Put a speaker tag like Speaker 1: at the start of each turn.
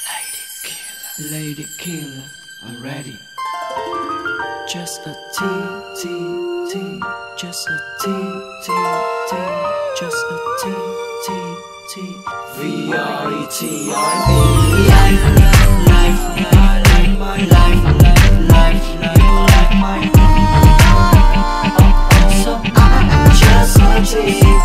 Speaker 1: Lady killer, I'm ready. Just a T, T, T, just a T, T, T, just a T, T, T, V-R-E-T-R-E. Life, life, life, my life, life, life, you like my life. So I'm just a T.